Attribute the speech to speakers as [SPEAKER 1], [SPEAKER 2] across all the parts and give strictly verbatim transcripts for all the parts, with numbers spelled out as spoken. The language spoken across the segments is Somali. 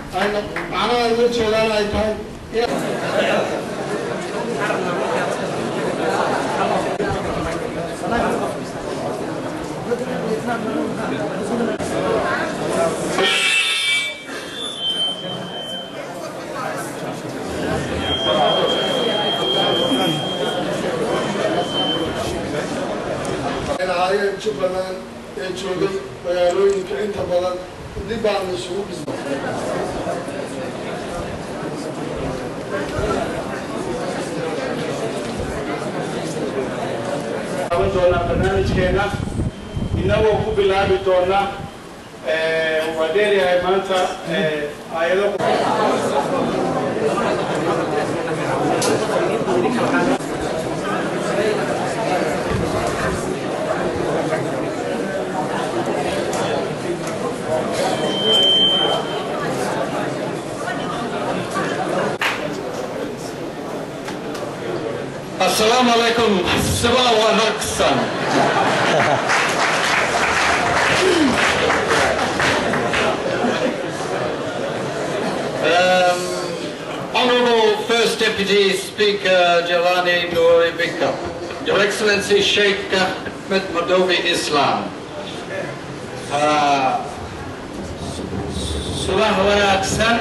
[SPEAKER 1] أنا أنا أقول شغلة أي كان أنا هاي شغلة شغل ويقولون إنك أنت بدل دي بعض الشغل doona barnaamijkeena inagoo ku bilaabi doona ee waa dheeryahay maanta ee ayado Assalamu alaikum, sabah wa naksan. um, Honourable First Deputy Speaker Jelani Nouri Bika, Your Excellency Sheikh Ahmed Madovi Islam, sabah wa naksan.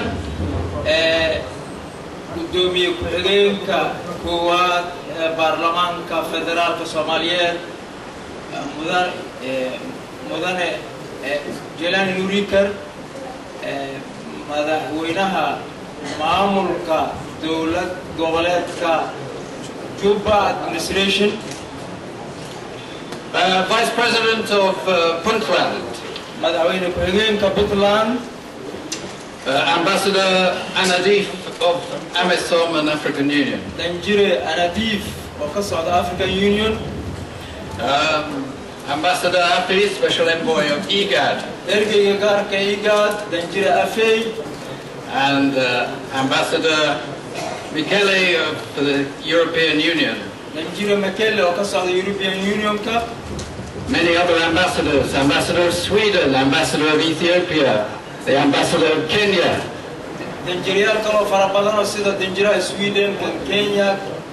[SPEAKER 1] Gudoomiye ku-xigeenka koowaad ee baarlamaanka federaalka Soomaaliyeed mudane mudane Jelani Nouri Bika madaxweynaha maamulka dowlad goboleedka Juba administration, uh, Vice President of uh, Puntland, madaxweyne ku-xigeenka Puntland, uh, Ambassador Anadif of AMISOM and African Union. Danjire Anadif of the African Union. Um, Ambassador Afi, Special Envoy of IGAD. Erge Garka IGAD, Danjire Afi. And uh, Ambassador Michele of the European Union. Danjire Michele of the European Union. Many other ambassadors, Ambassador of Sweden, Ambassador of Ethiopia, the Ambassador of Kenya. Danjiriyaal kaloo fara badan oo sida danjiraha Sweden, Kenya,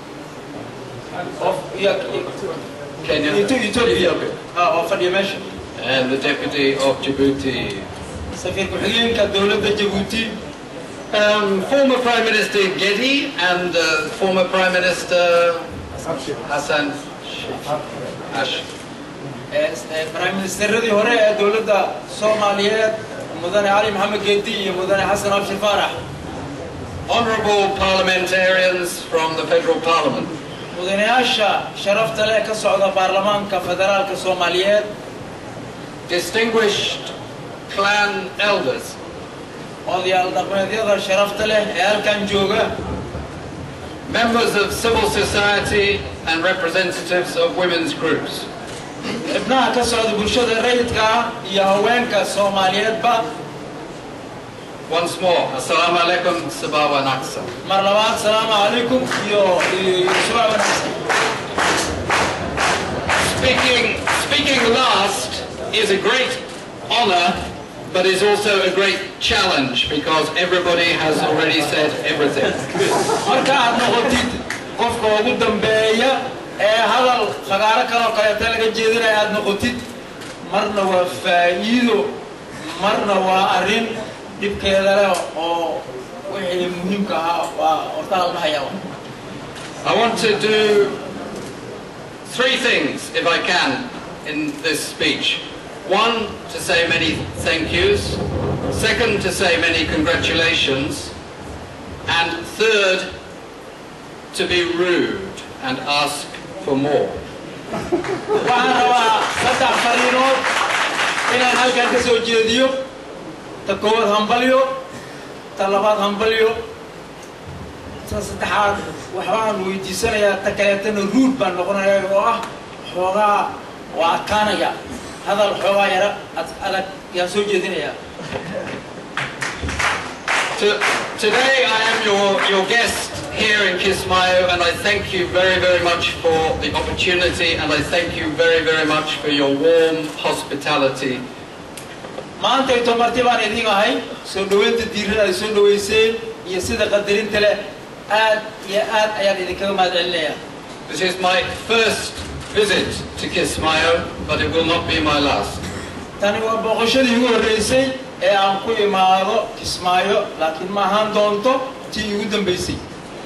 [SPEAKER 1] of Kenya, Ethiopia, ah, of Federation, and the Deputy of Djibouti, Safir ku-xigeenka dowladda Djibouti, um, former Prime Minister Gedi and uh, former Prime Minister Hassan Ash. Prime Ministeradii hore ee dowladda Soomaaliyeed Mudane Ali Mohamed Gedi iyo Mudane Hassan Abshir Farah. Honourable parliamentarians from the Federal Parliament. Mudanayaasha sharafta leh ka socda baarlamaanka federaalka Soomaaliyeed. Distinguished clan elders. Odayaal dhaqameedyada sharafta leh ee halkan jooga. Members of civil society and representatives of women's groups. ابنها كسرت bulshada rayidka iyo haweenka Soomaaliyeedba. Once more, assalamu alaikum, sabah wa naksa. Mar labaad, assalamu alaikum iyo sabah wa naksa. Speaking, speaking last is a great honor, but is also a great challenge because everybody has already said everything. Marka aad noqotid qofka ugu dambeeya ee hadal fagaaro kale oo kale talaga jeedinaya aad noqotid marna waa faa'iido marna waa arrin dibkeeda leh oo wixii muhiimka ah waa hortaal bahaya. I want to do three things if I can in this speech. One, to say many thank yous. Second, to say many congratulations. And third, to be rude and ask for more. Waxaan rabaa saddex fariinood inaan halkan ka soo jeediyo. Ta koowaad hambalyo, ta labaad hambalyo, ta saddexaad waxaan weydiisanayaa ta kaleetana ruud baan noqonayaa oo ah xoogaa waa adkaanaya hadal xoogaa yara adag yaa soo jeedinaya. Today I am your, your guest here in Kismayo, and I thank you very, very much for the opportunity, and I thank you very, very much for your warm hospitality
[SPEAKER 2] ما أنت يتمرتي بان يدين هاي سندوين تديرنا سندويسين يصير قدرين تلا آد يا آد أيام إذا كانوا ما دعليا.
[SPEAKER 1] This is my first visit to Kismayo, but it will not be my last.
[SPEAKER 2] تاني وبقشة هو الرئيسي أنكو يمارو كسمايو لكن ما هم دونتو تيودن بيسي.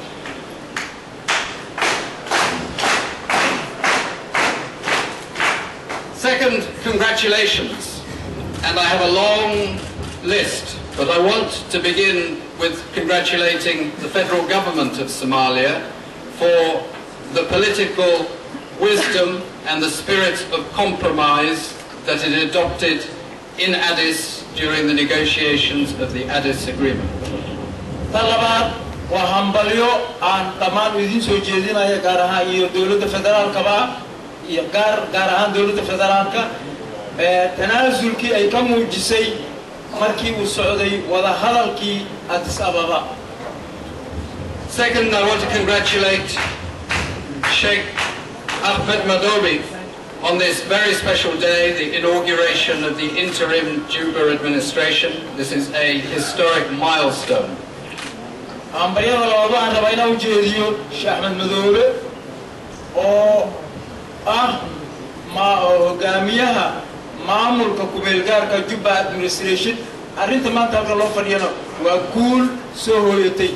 [SPEAKER 1] Second, congratulations, and I have a long list, but I want to begin with congratulating the federal government of Somalia for the political wisdom and the spirit of compromise that it adopted in Addis during the negotiations of the Addis Agreement.
[SPEAKER 2] Talabat wahambalyo an taman within sojedina ya garaha iyo dawladda federal kaba iyo gar garahan dawladda federaalka ee tanaasulkii ay ka muujisay markii uu socday wada hadalkii Addis Ababa.
[SPEAKER 1] Second, I want to congratulate Sheikh Ahmed Madobi on this very special day, the inauguration of the interim Juba administration. This is a historic milestone.
[SPEAKER 2] I'm very proud of the fact that Sheikh Ahmed Madobi oo ah ma hogaamiyaha maamulka kumeelgaarka Juba administration arrinta maanta halka loo fadhiyana waa guul soo hooyatay.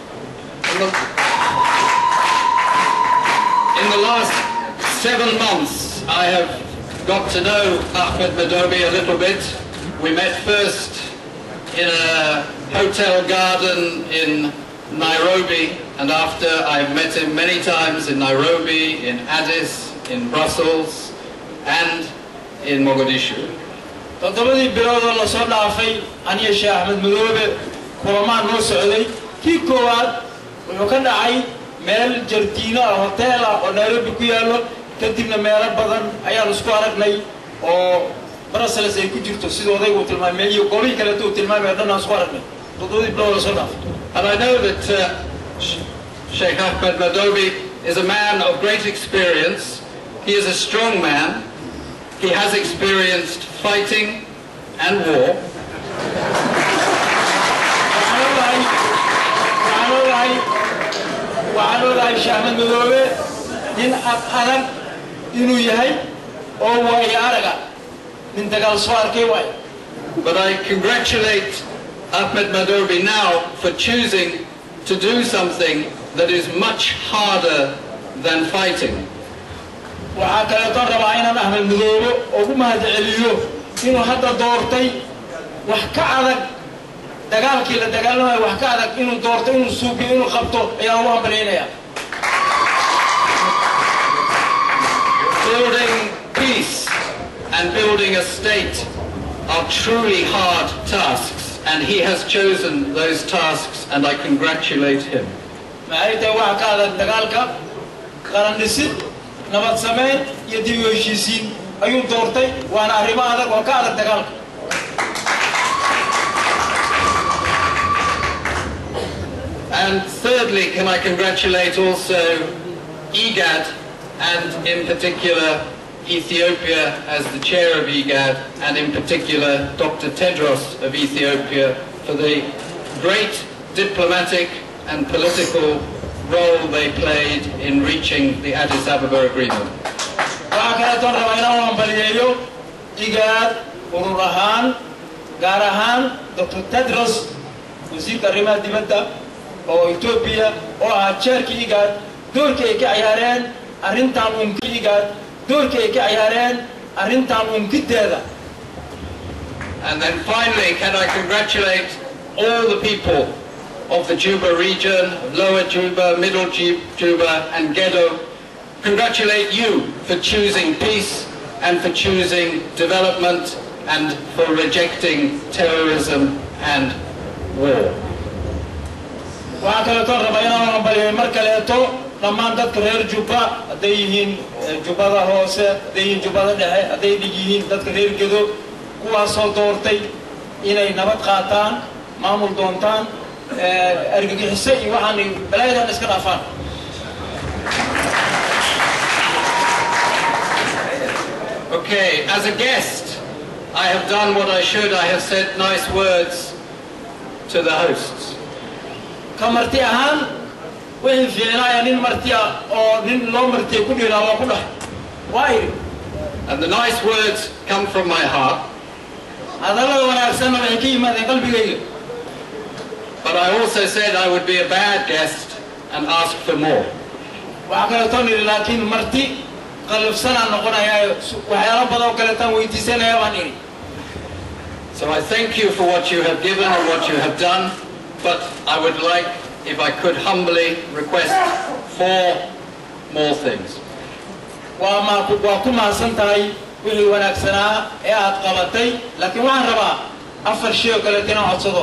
[SPEAKER 1] In the last seven months, I have got to know Ahmed Madobi a little bit. We met first in a hotel garden in Nairobi, and after I've met him many times in Nairobi, in Addis, in Brussels, and in Mogadishu.
[SPEAKER 2] todobadii bilood oo la soo dhaafay aniga Sheikh Ahmed Madobi kulamaan noo socday kii koowaad wuxuu ka dhacay meel jardiino hotel oo Nairobi ku yaalo kadibna meelo badan ayaan isku aragnay oo Brussels ay ku jirto sidoo odaygu tilmaamay iyo goobi kale tuu tilmaamay dhanaan isku aragnay todobadii bilood oo soo dhaafay.
[SPEAKER 1] And I know that uh, Sheikh Ahmed Madobi is a man of great experience. He is a strong man. He has experienced fighting and war. But I congratulate Ahmed Madobi now for choosing to do something that is much harder than fighting.
[SPEAKER 2] وعاكلا تربعين أحمد مدوبة وهم هذا اليوم إنه حتى دورتي وحكى دجال كلا دجال ما وحكى إنه دورتي إنه سوق إنه خبطه يا الله بنينا.
[SPEAKER 1] Building peace and building a state are truly hard tasks, and he has chosen those tasks, and I congratulate him.
[SPEAKER 2] ما أيده وحكى دجال كا كان نسيت نبض سمين يدي ويشيسين أيون دورتي وأنا أهرب هذا وكذا دجال.
[SPEAKER 1] And thirdly, can I congratulate also IGAD, and in particular Ethiopia as the chair of IGAD, and in particular Doctor Tedros of Ethiopia for the great diplomatic and political role they played in reaching the Addis Ababa Agreement.
[SPEAKER 2] IGAD, Ururahan, Garahan, Doctor Tedros, وزير كريمة دبادة أو إثيوبيا أو أشارك إيجاد دور كي كعيارين أرنتان ممكن إيجاد دور كي كعيارين أرنتان ممكن هذا.
[SPEAKER 1] And then finally, can I congratulate all the people of the Juba region, Lower Juba, Middle Juba, and Gedo. Congratulate you for choosing peace and for choosing development and for rejecting terrorism and war.
[SPEAKER 2] وعكلا ترى بيننا وبين مركلته لما ندك غير جوبا ديهين جوبا ده هوسه ديهين جوبا ده ده ديهين ندك غير كده كوا صوتورتي إلى نبات قاتان معمول دونتان أرجع حسي وعني بلايدا نسكن أفان.
[SPEAKER 1] Okay, as a guest, I have done what I should. I have said nice words to the hosts.
[SPEAKER 2] كمرتي أهان وين فينا يعني مرتيا أو نين لو مرتي كل يوم أو كله وايد.
[SPEAKER 1] And the nice words come from my heart.
[SPEAKER 2] هذا لو أنا أحسن ما يكيم ما قلبي جيد.
[SPEAKER 1] But I also said I would be a bad guest and ask for more.
[SPEAKER 2] وأكل توني لكن مرتي قلب سنة نقولنا يا وحياة بدو كلتان ويتي سنة يا وانيري.
[SPEAKER 1] So I thank you for what you have given and what you have done, but I would like, if I could humbly request four more things.
[SPEAKER 2] وما وكما سنتاي وهي ونكسنا إيه قبتي لكن وين ربا أفر شيء كلتين عصده.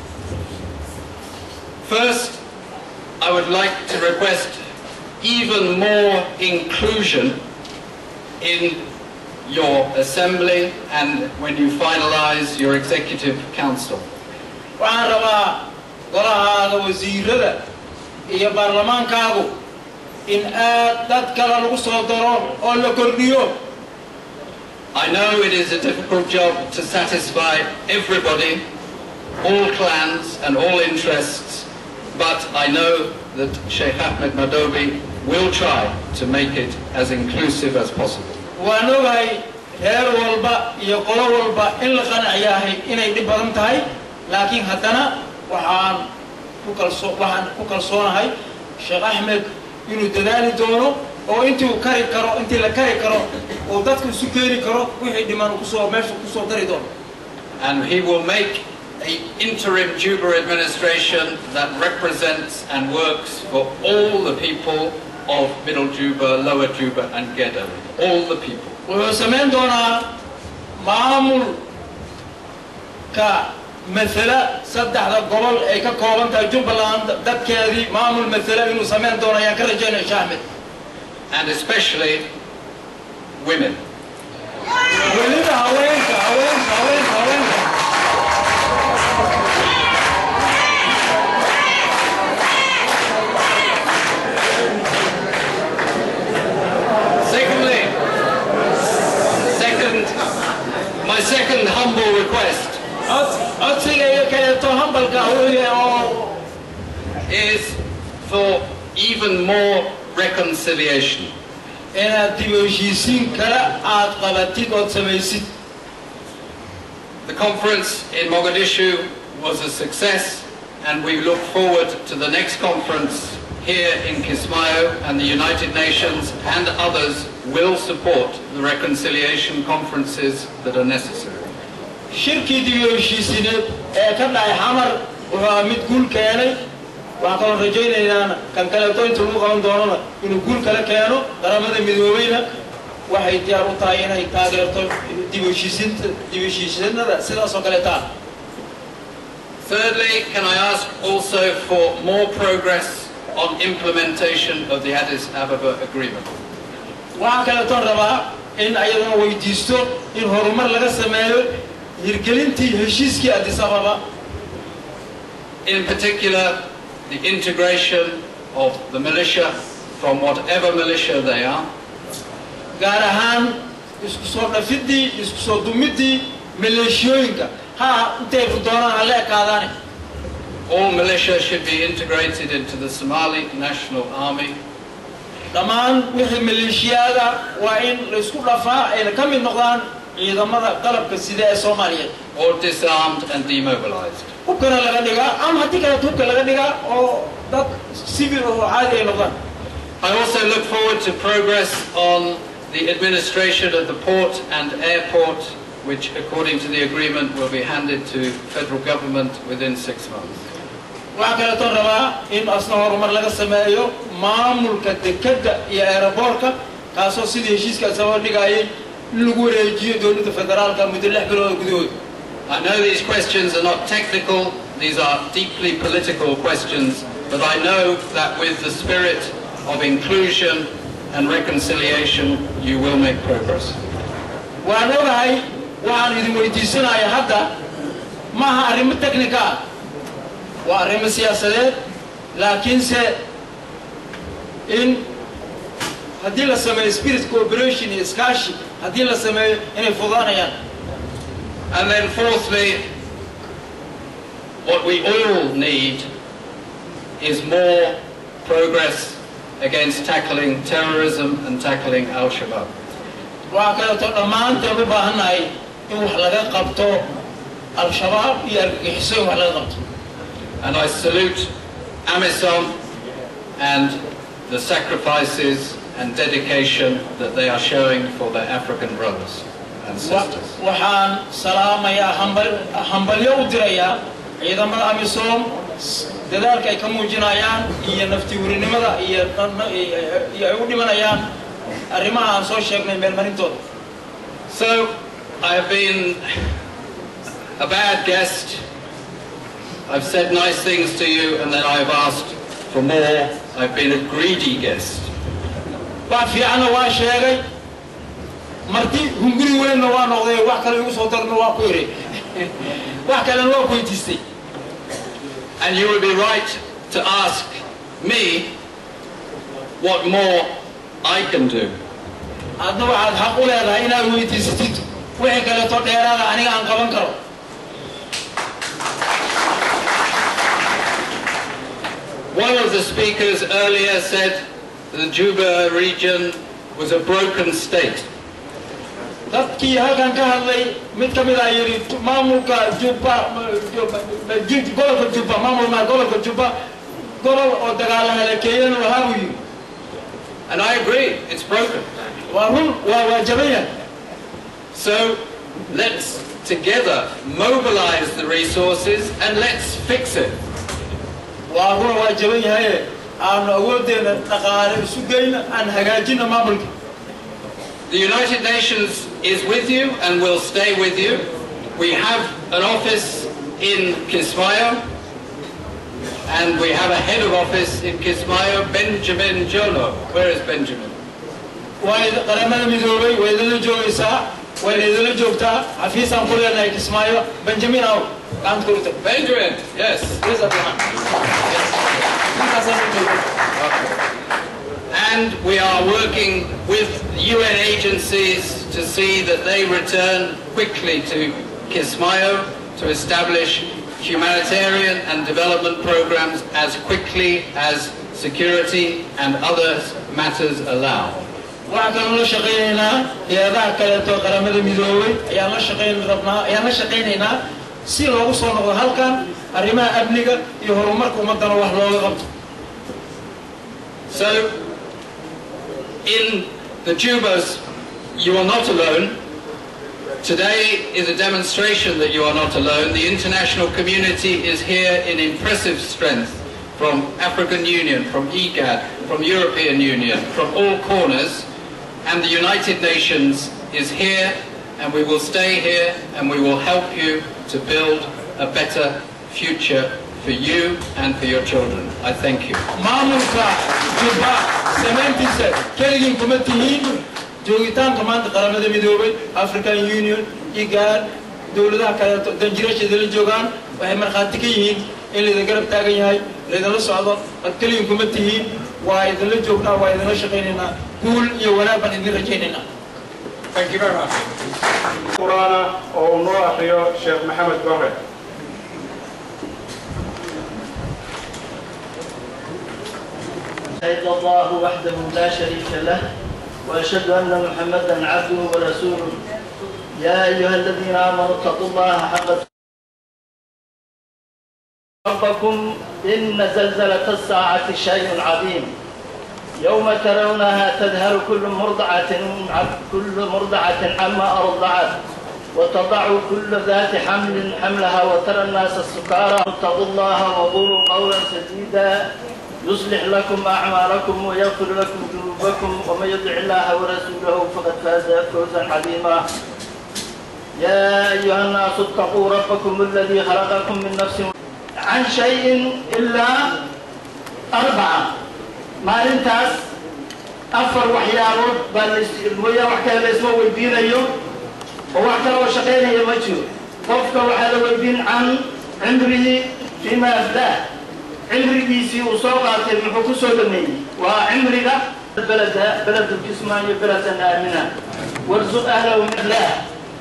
[SPEAKER 1] First, I would like to request even more inclusion in your assembly and when you finalize your executive council.
[SPEAKER 2] وعن ربا قرها وزير يا برلمان كاغو إن أتذكر الوصول أو الكرديو.
[SPEAKER 1] I know it is a difficult job to satisfy everybody, all clans and all interests, but I know that Sheikh Ahmed Madobi will try to make it as inclusive as possible.
[SPEAKER 2] ونوعي هير والبا يقول والبا إلا خنا عياهي إن يدي بدمتهاي لكن هتنا وحان كل صو وحان كل صون هاي شيخ أحمد إنه تداني دونه أو أنتوا كاري كرو أنت لا كاري كرو أو دتك سكري كرو وهي دمان كسر ماشي كسر داري دون.
[SPEAKER 1] And he will make an interim Juba administration that represents and works for all the people of Middle Juba, Lower Juba and Gedo. All the people.
[SPEAKER 2] وسمين دونا معمول كمثلا صدق هذا قبل أي كقابن تجوب لان دك هذه معمول مثلا إنه سمين دونا يكرر شامل.
[SPEAKER 1] And especially women.
[SPEAKER 2] ولين هواين هواين هواين هواين.
[SPEAKER 1] My second humble request is for even more reconciliation. The conference in Mogadishu was a success, and we look forward to the next conference here in Kismayo, and the United Nations and others will support the reconciliation conferences that are necessary.
[SPEAKER 2] شركة ديوشيسينة كان لا يحمر ومتقول كياني وعقل رجينا إننا كان كلامتين تلوه عن دورنا إنه قول كلا كيانو درامة مدوبينا واحد يارو تاينا يتاجر تو ديوشيسين ديوشيسين هذا سلا سكالتا.
[SPEAKER 1] Thirdly, can I ask also for more progress on implementation of the Addis Ababa Agreement?
[SPEAKER 2] وعكلتون ربا إن أيضا ويديستو إن هرمر لغا سمايو يركلنتي هشيسكي أديس أبابا.
[SPEAKER 1] In particular, the integration of the militia from whatever militia they are.
[SPEAKER 2] غارهان يسكسور نفيدي يسكسور دوميدي ميليشيوينكا ها تيف دونا على كاداني.
[SPEAKER 1] All militia should be integrated into the Somali National Army.
[SPEAKER 2] دمان وحي ميليشيادا وإن رسول رفاع إلى كم النقطان إذا ماذا قلب كسيدة الصومالية.
[SPEAKER 1] Or disarmed and demobilized.
[SPEAKER 2] وكنا لغنيها أم هتي كنا توك لغنيها أو ده سيفير أو عادي نقطان.
[SPEAKER 1] I also look forward to progress on the administration of the port and airport, which according to the agreement will be handed to federal government within six months.
[SPEAKER 2] وعكلا ترى إن أصنع رمر لغا سمايو معمول كدكد يا إيرابوركا كاسو سيدي هشيس كاسوار لغاية لغو ريجيو دولة فدرال كمدلح بلو قدود.
[SPEAKER 1] I know these questions are not technical, these are deeply political questions, but I know that with the spirit of inclusion and reconciliation, you will make progress.
[SPEAKER 2] وأنا رأي وأنا إذا ميتيسنا يا حدا ما هرم التكنيكا وهرم السياسات لكن س إن هدي لسماء spirit cooperation إسكاشي هدي لسماء إن فضانا يعني.
[SPEAKER 1] And then fourthly, what we all need is more progress against tackling terrorism and tackling Al-Shabaab. And I salute AMISOM and the sacrifices and dedication that they are showing for their African brothers and sisters.
[SPEAKER 2] Waxaan salaamayaa hambalyo u dirayaa ciidamada AMISOM dadaalka ay ka muujinayaan iyo naftiirinimada iyo ay u dhimanayaan arrimaha aan soo sheegnay meel marintooda.
[SPEAKER 1] So I have been a bad guest. I've said nice things to you and then I've asked for more. I've been a greedy guest.
[SPEAKER 2] Ba fiicana waa sheegay marti hunguri weyn waa noqday wax kale ugu soo darno waa ku yiri wax kale waa ku weydiistay.
[SPEAKER 1] And you would be right to ask me what more I can do.
[SPEAKER 2] Adna waxaad xaq u leedahay inaad weydiisatid wixii kale to dheeraada aniga aan qaban karo.
[SPEAKER 1] One of the speakers earlier said the Juba region was a broken state.
[SPEAKER 2] Dadkii halkan ka hadlay mid ka mid ah yiri maamulka Juba gobolka Juba maamulka gobolka Juba gobol oo dagaal halakeeyeen waxa uu yiri.
[SPEAKER 1] And I agree, it's broken.
[SPEAKER 2] Waa run waa waajibaya.
[SPEAKER 1] So let's together mobilize the resources and let's fix it.
[SPEAKER 2] Waa run waajibaya aan awoodeena dhaqaale isu geeyna aan hagaajina maamulka.
[SPEAKER 1] The United Nations is with you and will stay with you. We have an office in Kismayo and we have a head of office in Kismayo, Benjamin Jono. Where is Benjamin?
[SPEAKER 2] Way qaramada midoobay way idin joogaysaa way idin joogtaa xafiisan kuleenay Kismayo Benjamin aw kan kurta
[SPEAKER 1] Benjamin, yes.
[SPEAKER 2] Please applaud.
[SPEAKER 1] And we are working with U N agencies to see that they return quickly to Kismayo to establish humanitarian and development programs as quickly as security and other matters allow.
[SPEAKER 2] waxaan la shaqeynaa hay'adaha kale oo qaramada midoobay ayaan la shaqeyn rabnaa ayaan la shaqeynaynaa si loogu soo noqdo halkan arrimaha amniga iyo horumarka ummadana wax looga qabto.
[SPEAKER 1] So in the Jubas, you are not alone. Today is a demonstration that you are not alone. The international community is here in impressive strength from African Union, from I G A D, from European Union, from all corners. And the United Nations is here and we will stay here and we will help you to build a better future for you and for your children. I thank you.
[SPEAKER 2] Maamulka Juba semantiisa keligin kuma tihiin joogitaanka maanta qaramada midoobay African Union I G A D dawladaha kale danjirashada la joogaan waxay markhaati ka yihiin in la garab taagan yahay la la socdo keligin kuma tihiin waa idin la joognaa waa idin la shaqeynaynaa guul iyo wanaag baan idin rajaynaynaa.
[SPEAKER 1] Thank you very much.
[SPEAKER 3] Qur'aana oo noo akhriyo Sheikh Maxamed Bare.
[SPEAKER 4] أشهد الله وحده لا شريك له وأشهد أن محمدا عبده ورسوله يا أيها الذين آمنوا اتقوا الله حق ربكم إن زلزلة الساعة شيء عظيم يوم ترونها تذهل كل مرضعة كل مرضعة عما أرضعت وتضع كل ذات حمل حملها وترى الناس السكارى اتقوا الله وقولوا قولا سديدا يصلح لكم أعمالكم ويغفر لكم ذنوبكم ومن يطع الله ورسوله فقد فاز فوزا عظيما يا أيها الناس اتقوا ربكم الذي خلقكم من نفس عن شيء إلا أربعة ما لنتاس أفر وحيارود بل المياه وحكا الاسمه والدين أيوم ووحكا وشقين يمجو وفك وحاله والدين عن عمره فيما أفلاه عمري بيسي وصوغات المحكو سودمي وعمري بلد بلد الجسماني بلد آمنة وارزق أهله من الله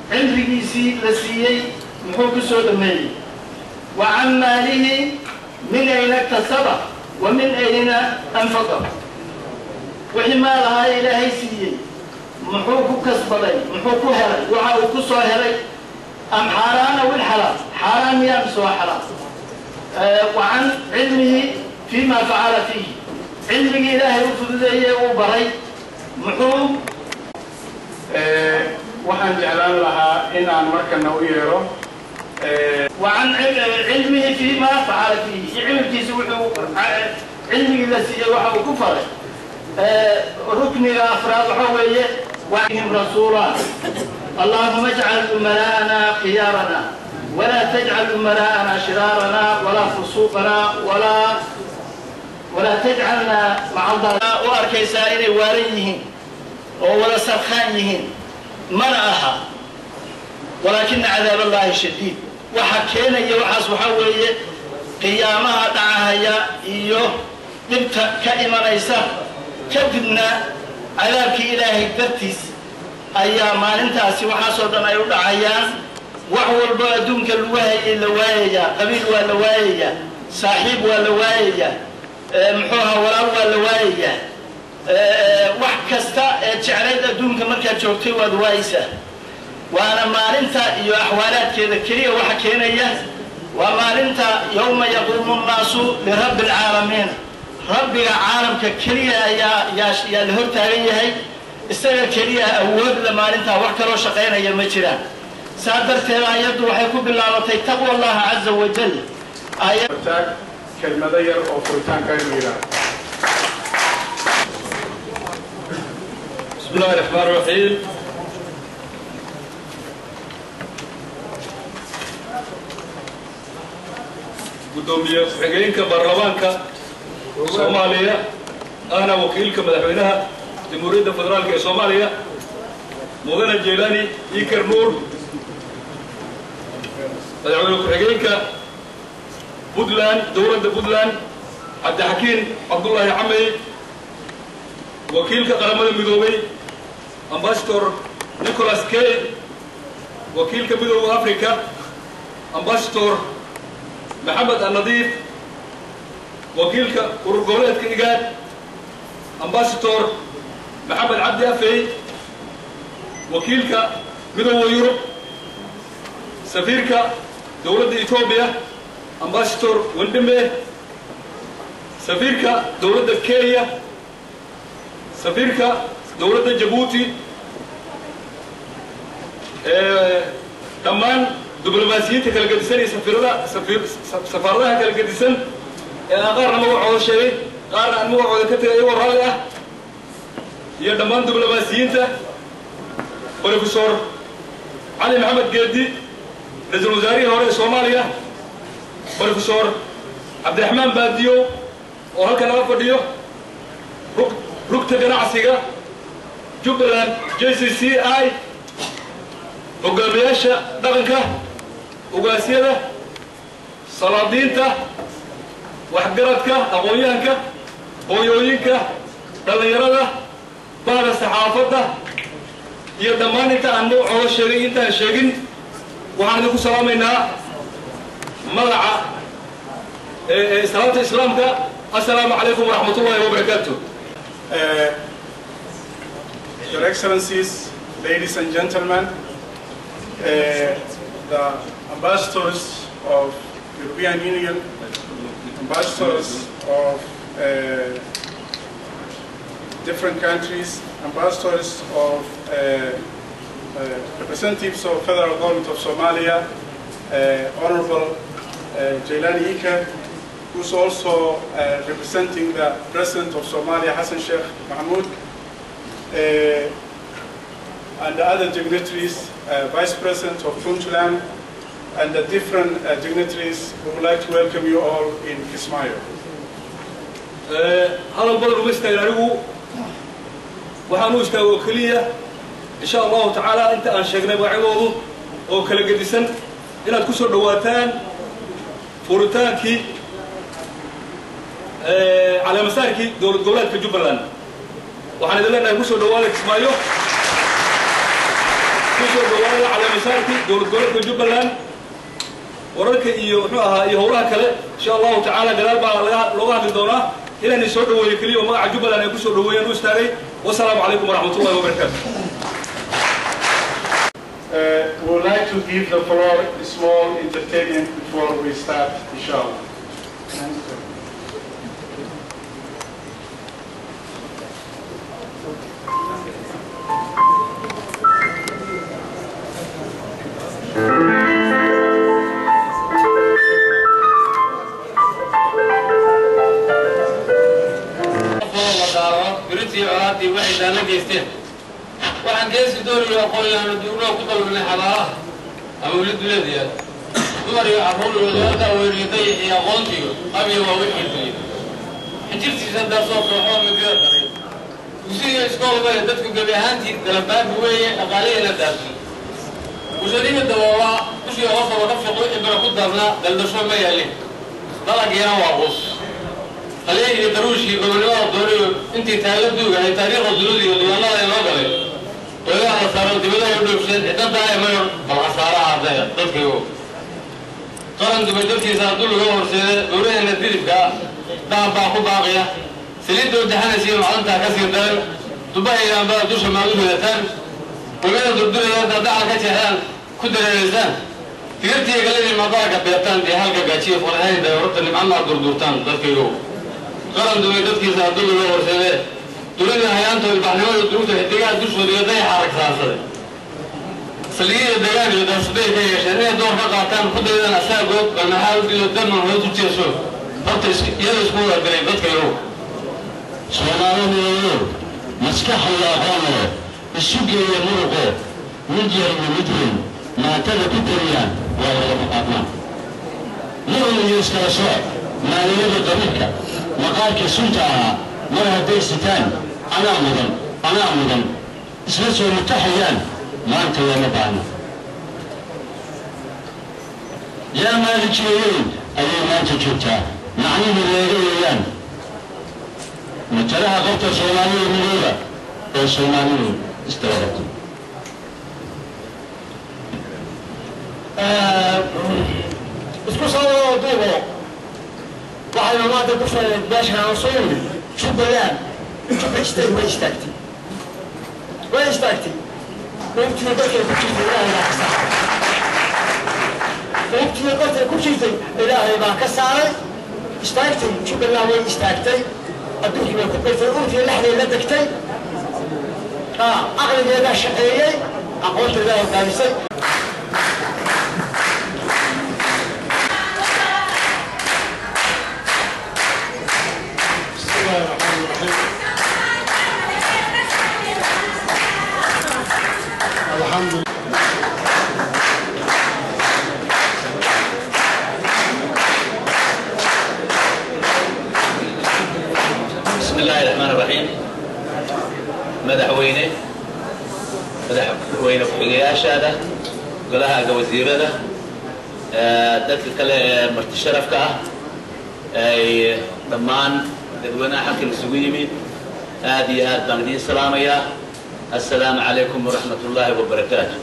[SPEAKER 4] عمريسي لسيي محوك سودمي وعن ماله من أين اكتسبه ومن أين أنفقه وحما لها إلهي سيي محوك كسبلي محوك هري وعاوك صهري أم حرام والحلال حرام يمسوا حلال أه وعن علمه فيما فعل فيه علمه إلهي وفضليه وبري محوك
[SPEAKER 3] أه وحن جعلان لها إن عن مركز نويرو أه
[SPEAKER 4] وعن علمه فيما فعل فيه علم تسوحه علمه الذي وحو كفر أه ركن الأفراد حوية وعنهم رسولا اللهم اجعل أمراءنا خيارنا ولا تجعل أمراءنا شرارنا ولا فسوقنا ولا ولا تجعلنا مع الضلال وأركي سائر واريهم ولا سرخانهم منعها ولكن عذاب الله شديد وحكينا يوحس وحوية قيامها دعاها يا إيوه دبت كإما ليسا كدبنا عذابك إلهي درتيس أيام ما ننتاسي وحصدنا يرد عيان وحو البادون كالواهي اللواهي قبيل والواهي صاحب والواهي محوها ورال والواهي وحكستا جعلت أدون كمركا جوكتي والواهيسة وأنا ما ننتا يو أحوالات كذا كريه وحكينا إياه وما ننتا يوم يقوم الناس لرب العالمين رب العالم ككريه يا يا يا الهرتاريه استغل كريه أول لما أنت وحكروا شقينا يا مجرى سادرت آيات وحيكون بالله تقوى الله عز وجل آيات
[SPEAKER 3] كلمة دير أو فرتان كايميرا.
[SPEAKER 1] بسم الله الرحمن الرحيم. قدومي حقيقة برلمانك Soomaaliya أنا وكيلك مدحوينها جمهورية فدرالية Soomaaliya مدن جيلاني إيكر نور مدحوينك حقيقة بودلان دولة بودلان عبد الحكيم عبد الله عمي وكيلك قرامة المدوبي أمباشتور نيكولاس كي وكيلك مدوب أفريقيا أمباشتور محمد النظيف وكيلك ورقولات كنيجات أمباسطور محمد عبد أفي وكيلك مدو يوروب سفيرك دولة إثيوبيا أمباسطور وندمي سفيرك دولة كينيا سفيرك دولة جيبوتي كمان دبلوماسيتك كالقدسان سفيرها سفير سفارها كالقدسان قارنا موعود شيء قارنا الموعود كتير أيوة رأيه يدمان دبلوماسيين بروفيسور علي محمد جدي رئيس الوزراء هوري الصومالية بروفيسور عبد الرحمن باديو وهكذا نافديو رك ركت جناعسيجا جبلان جي سي سي آي وقابياشة دغنكا وقاسيدة صلادينتا وحقرتك أقويانك قويوينك دليرده بعد الصحافة يدمان أنت عنده أول شيء أنت شيء وعندك سلامنا ملعة سلامة الإسلام ده السلام عليكم ورحمة الله وبركاته.
[SPEAKER 3] Uh, Your Excellencies, ladies and gentlemen, uh, the ambassadors of European Union, ambassadors of uh, different countries, ambassadors of uh, uh, representatives of Federal Government of Somalia, uh, Honorable uh, Jailani Ika, who's also uh, representing the President of Somalia, Hassan Sheikh Mahmoud, uh, and the other dignitaries, uh, Vice President of Puntland, and the different uh, dignitaries. We would like to welcome you all in Kismayo.
[SPEAKER 1] هذا البلد مستقر وحنوش كوكلية إن شاء الله تعالى أنت أنشأنا بعوضه أو كلا قديسا إلى كسر دواتان فورتانكي على مساركي دول دولات في جبلان وحنا دلنا كسر دوالك اسمايو
[SPEAKER 5] كسر دولة على مسارتي دولة دولة جبلان ورك يوحها يهورها كله إن شاء الله تعالى جلال بقى لغة الدورة إلى نسود ويكلي وما عجب لنا كسر دوية نستري والسلام عليكم ورحمة الله وبركاته.
[SPEAKER 3] Uh, we would like to give the floor a small entertainment before we start the show.
[SPEAKER 6] waxaan geesi doonaya aqoonyahan duulo ku qalbinay xalaalaha ama wali duleedaya dumar iyo carruur iyo dadka weeriyay iyo aqoontiga qabiyo waa wixii dilay xijirtiisa darsoo kooxo midda kale usiga iskoolada dadku gabi ahaantii dalabaan weeye aqaaliga la daafay وجريمة دواء وش يوصل ونفق إبرة قدرنا دلدشوا ما يلي طلق يا وابوس خليه يدروشي بمنوع الدوري أنت تعلمتوا يعني تاريخ الدولي واللي والله لا ينقل ويا صاروا تبدا يبدو بشيء إذا دائما بالعصارة هذا تذكروا قرن دبدتي زادوا له ورسل وريه ندير كا دام باخو باقية سليت ودحنا سير وعنتها كسر دار تبقى إلى بعد دوش ما دوش ثان ومن الدكتور هذا دعا كتير كدر الإنسان تقدر تقول لي ما ضاق بيتان دي حلقة كتير فرحان ده ورد اللي معنا دردورتان تذكروا قرن دبدتي زادوا له ورسل تقولنا هيانتو البحنوي الدروس الاتجاه دوش ودي حركة ساسرة سليه الدجاج ده صدق هي عشان دور بقى كان كل ده انا ساقط انا حاول قدام ما هو تشوف حط يلا اسبوع قريب تذكروا
[SPEAKER 7] سلام عليكم مسكح الله غامر السوق يمرقه نجر ومدرن ما تلا كتريان ولا مقاطع لون يسكر سوء ما يريد ضميرك مقالك سلطة مرة ديستان أنا مدن أنا مدن اسمه متحيان ما أنت يا مبانا يا مالكيين أي ما تجوتها معني بالرياضيين متلها غوطة صومالية مليئة أو صومالية استوردت
[SPEAKER 8] اسكو صاروا دوبو waxay maanta ku fadhiyeen beeshaan Soomaali Jubaland inta bixistay way istaagtay way istaagtay intii dadka ku jirtay ilaahay baa ka saaray intii dadka ku jirtay ilaahay baa ka saaray istaagtay Jubaland way istaagtay adduunka way ku qeybtay intii laxday la degtay ah aqligeeda shaqeeyay aqoonta ilaahay qaalisay
[SPEAKER 6] بسم الله الرحمن الرحيم مدحوينه مدحوينه بحقيقة هذا قالها وزير هذا دك كله مرتشرف كه أي ضمان دوانا حكي السويمي هذه هاد بنادين سلامية السلام عليكم ورحمة الله وبركاته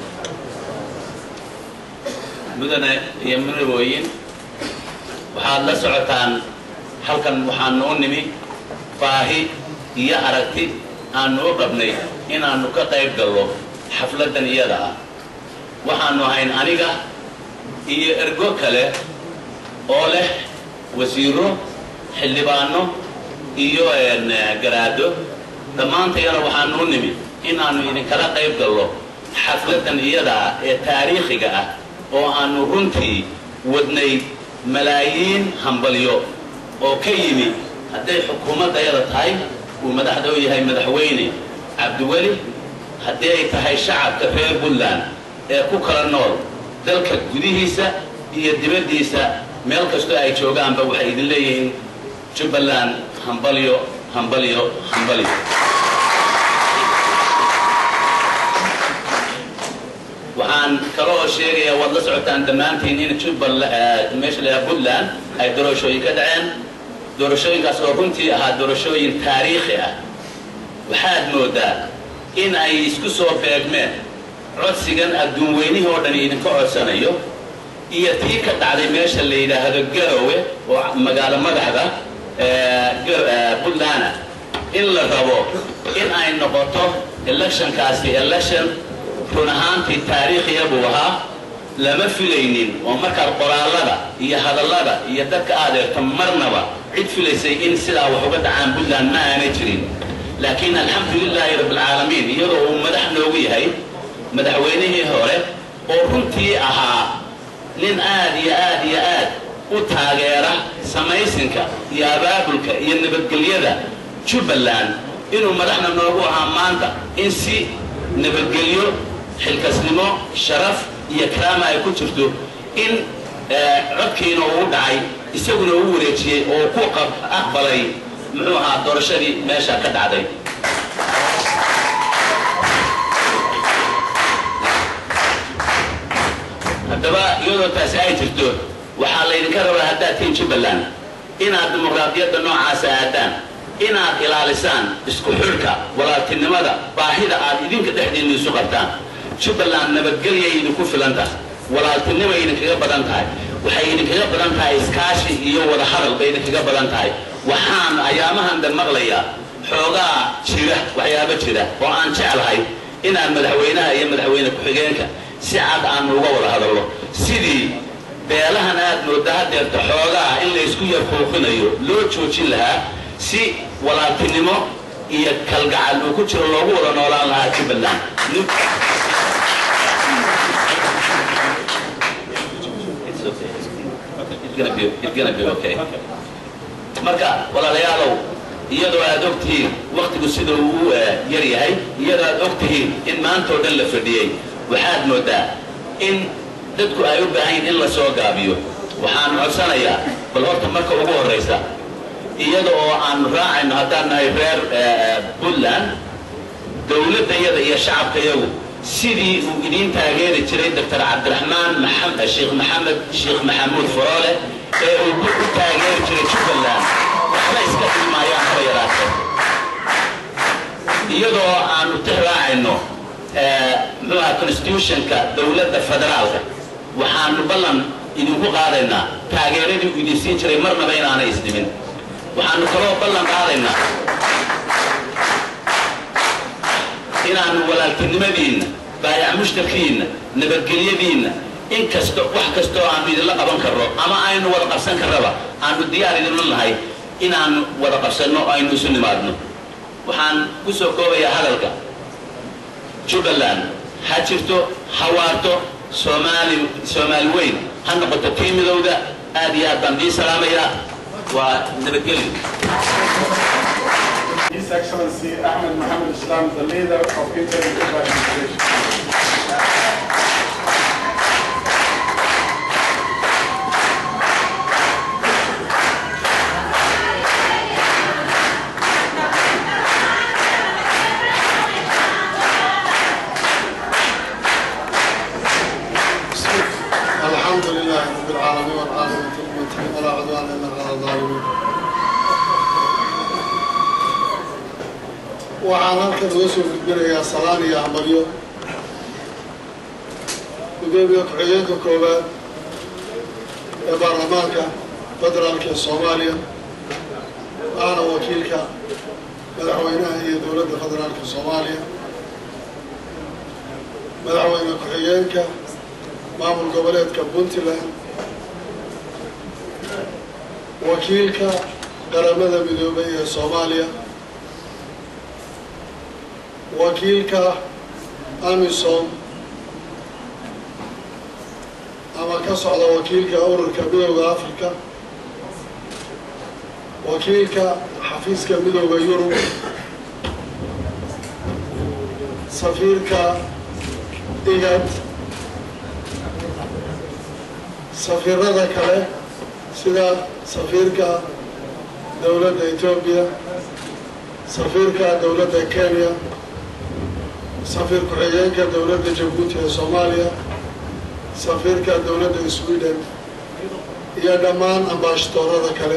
[SPEAKER 6] مدنا يمر وين وحال لسعتان حلقا محانون نمي فاهي هي أركتي أنو قبني إن أنو كتايب قلو حفلة يدا وحانو هين أنيقا هي إرقو كله أوله وزيرو حلبانو إيو إن قرادو دمان تيانا وحانو نمي إن أنو إن كلا قيب قلو حفلة يدا تاريخي oo aanu runtii wadnay malaayiin hambalyo oo ka yimi haday xukuumadda ayada tahay uu madaxda u yahay madaxweyne Cabdiweli haday ay tahay shacabka reer Puntland ee ku kala nool dalka gudihiisa iyo dibadiisa meel kasta ay joogaanba waxay idin leeyihiin Jubaland hambalyo hambalyo hambalyo waxaan kaloo sheegayaa wad la socotaan dhammaantiin in Jubaland meesha la Puntland ay doorashooyin ka dhaceen doorashooyinkaas oo runtii ahaa doorashooyin taariikhi ah waxaad moodaa in ay isku soo beegmeen
[SPEAKER 7] codsigan adduun weynihii oo dhan idinka codsanayo iyo tii ka dhacday meesha la yidhaahdo Garowe oo magaalo madaxda Puntland in la rabo in ay noqoto electionkaasi election run ahaantii taariikhiya buu ahaa lama filaynin oo markaa qoraalada iyo hadallada iyo dadka adeerta marnaba cid filaysay in sidaa wax uga dhacaan Puntland ma aanay jirin laakiin alxamdulilaahi rabbil caalamiin iyadoo uu madax noogu yahay madaxweynihii hore oo runtii ahaa nin aad iyo aad iyo aad u taageera samaysinka iyo abaabulka iyo nabadgelyada Jubbaland inuu madaxna noogu ahaa maanta in si nabadgelyo xilkasnimo sharaf iyo karaama ay ku jirto in codkiina uu dhacay isaguna uu wareejiyay oo ku aqbalay muxuu ahaa doorashadii meesha ka dhacday haddaba iyadoo taasi ay jirto waxaa laydinka rabaa haddaad tihiin Jubbaland inaad dimuqraadiyadda noocaasa aadaan inaad ilaalisaan isku xidhka walaaltinimada baahida aad idinka dhexdiinna isu qabtaan Jubbaland nabadgelya idinku filan tahay walaaltinimo idinkaga badan tahay waxay idinkaga badan tahay iskaashi iyo wada hadal bay idinkaga badan tahay waxaan ayaamahan dan maqlayaa xoogaa jira waxyaabo jira oo aan jeclahay inaan madaxweynaha iyo madaxweyne ku-xigeenka si cad aan uga wada hadallo sidii beelahan aad moodaa hadeerta xoogaa in la isku yar quuqinayo loo joojin lahaa si walaaltinimo iyo kalgacal uu ku jiro loogu wada noolaan lahaa Jubbaland It's gonna be okay. marka walaalayaalow iyadoo aad ogtihiin waqtigu sida uu yar yahay iyadoo aad ogtihiin in maanta oo dhan la fadhiyay waxaad moodaa in dadku ay u baahan yihiin in la soo gaabiyo waxaan codsanayaa bal horta marka ugu horeysa iyadoo oo aan raacayno haddaan nahay reer Puntland dowladda iyada iyo shacabka iyagu sidii uu idin taageeri jiray Doctor Cabdiraxmaan Maxamed Sheekh Maxamed Sheekh Maxamuud Faroole ee uu ku taageeri jiray Jubbaland waxba iska dhimayaan haba yaraatee iyadoo aanu tixraacayno muxuu constitutionka dowladda federaalka waxaanu ballan idinku qaadaynaa taageeradii uu idin siin jiray marnaba inaanay isdhimin waxaanu kaloo ballan qaadaynaa inaanu walaaltinimadiinna baayac mushtarkiinna nabadgelyadiinna in kasto wax kastoo aanu idinla qaban karno ama aynu wada qabsan karnaba aanu diyaar idinla nahay inaanu wada qabsanno aynu isu nimaadno waxaan ku soo koobayaa hadalka Jubbaland ha jirto ha waarto Soomaali Soomaali weyn ha noqoto tiimidooda aad iyo aad baan idin salaamayaa waa nabadgelyo
[SPEAKER 3] His Excellency Ahmed Mohamed Islam, the leader of Interim Administration.
[SPEAKER 9] الحمد لله رب العالمين والعالمين المتقين ولا عدوان الا على الظالمين. waxaan halkan uga soo gudbinayaa salaan iyo amaryo gudoomiye ku-xigeenka koowaad ee baarlamaanka federaalka ee Soomaaliya waana wakiilka madaxweynaha iyo dowladda federaalka Soomaaliya madaxweyne ku-xigeenka maamul goboleedka Puntland wakiilka qaramada midoobay ee Soomaaliya wakiilka AMISOM ama ka socda wakiilka ururka midowga Afrika wakiilka xafiiska midowga Yurub safiirka IGAD safiirada kale sida safiirka dowladda Ethiopia safiirka dowladda Kenya سفير كحيانك دولة جيبوتي الصومالية سفير كدولة السويدن يا دمان أمباشتور هذا كله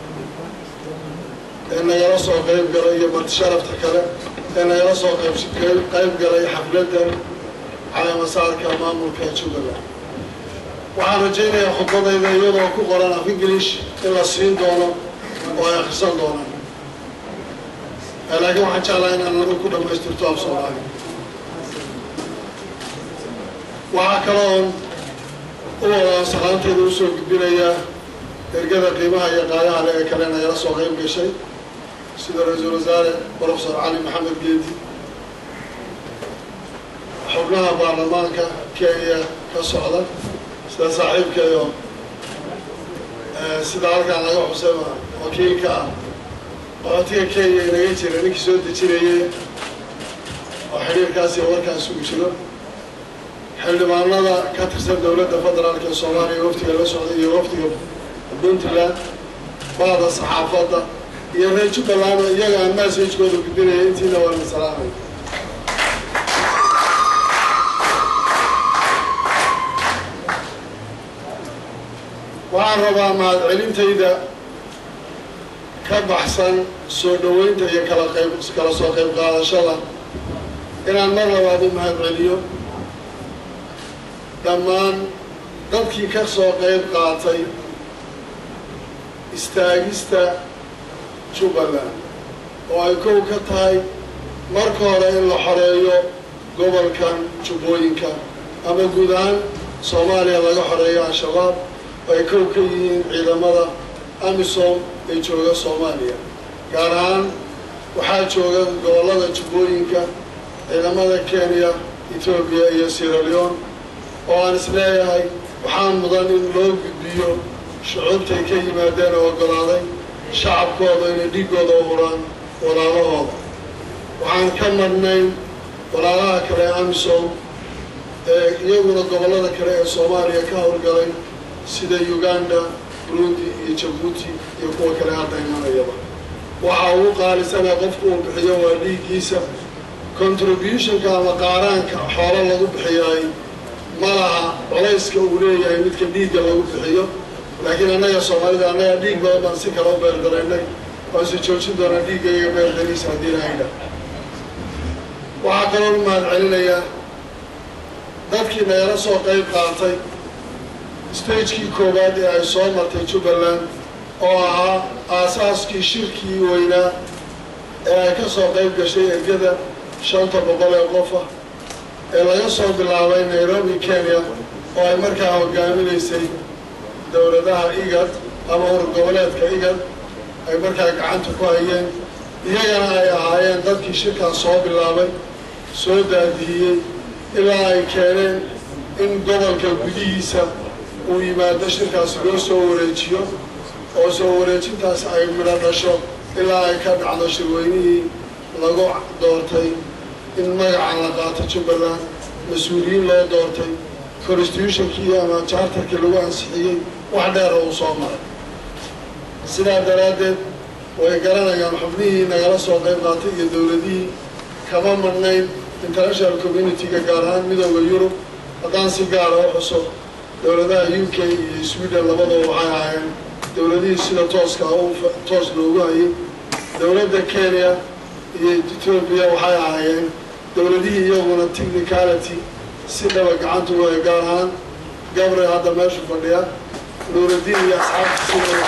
[SPEAKER 9] لأن يرسو قريب قرية ما تشرف تكله لأن يرسو قريب قريب قرية حفلة على مسار كمامور كجبلة وعن رجينا خطبة إذا يوضع كقرنا في إنجليش إلا الصين دونا ويخسر دونا لكن واحد شغله إن أنا نقول ما يستطيع بصراحة وعكرون هو سلامته دوسو كبيرة الرجال قيمها يقايا على كلنا يرسو غيم بشيء سيد رئيس الوزراء بروفيسور علي محمد جيدي حبناها برلمانك كي كسعودة سيد صاحبك يوم سيد عالك على يوم حسيمة وكيلك وعطيك كي نجيتي لأنك سود تشيلي وحرير كاسي وركان سوق شلو حل معنا كتر سنة دولة فدرالك الصومالي وفتي الأسعودية وفتي بنت الله بعض الصحافة يرجع كلامه يجا الناس يشكروا كثير إنتي نوال السلام وعربا مع العلم تيدا كبحسن سودوين تيجي كلا قيب كلا سو قيب قال إن شاء الله إن المرة بعد ما هالعليو دمان ضدك كسو قيب قاطي استاجستا جبلان وأيكو كتاي مركورة إلا حريو قبل كان جبوين كان أما جودان صوماليا لقى حريو عن شباب وأيكو كيين إلى مدى أمسهم يجوا صوماليا كارهان وحال جوا قبل جبوين كان إلى مدى كينيا إثيوبيا إيه سيراليون وأنا سلاي وحام مضانين لوج بيو شعوبتي كي مادين وقلالي شعب كوضا يدي كوضا وران وراءه وعن كمرنين وراءها كري أمسو يقول قبلنا كري الصوماليا كهور قلي سيدا يوغندا بروندي يجبوتي يقوى كري عطينا يبا وحاو قال سنة قفقوا بحيوة لي كيسا contribution كان مقاران حول الله بحياي ملها وليس كأوليه يمد كديد الله بحيوة لكن أنا يا صومالي أنا ديك بابا سكروا بردريني وأنسي تشوشين دونا ديك يا بردري سعدينا هيدا وعقلوا ما العليا ذاتك نيرسو قيب قاطي ستيج كي كوبادي أي صومالتي جبلان وها أساس كي شركي وينا كسو قيب قشي كده شانطة بقول يقفة إلا يصعب بالعوين نيروبي كينيا وأي مركع وقامي ليسي دولتها إيجاد أما هو الجولات كإيجاد أي مركز عنده كويين يجينا أي عين ذلك شركة صوب اللعبة سودا دي إلا أي كائن إن دول كبديسة ويما شركة سلو سوريتشيو أو سوريتشين تاس أي مرادشو إلا أي كان على شرويني لقوا دورتي إن ما علاقات جبلان مسؤولين لا دورتي كونستيوشن كي أما شارتر كلوا أنسحيين وحده روصوما سنا درادت ويقرنا يا محبني نقرأ سوق قيماتي الدولة كمان منين international community كقارهان مدة يوروب أدان سيجارة وحصل دولة يو كي سويدن لبضوا وعاين دولة سنا توسكا أو توس لوجاي دولة كينيا إثيوبيا وعاين دولة يومنا technicality سنا وقعنتوا ويقارهان قبل هذا ما شوف اليوم نور الدين يا أصحاب السنة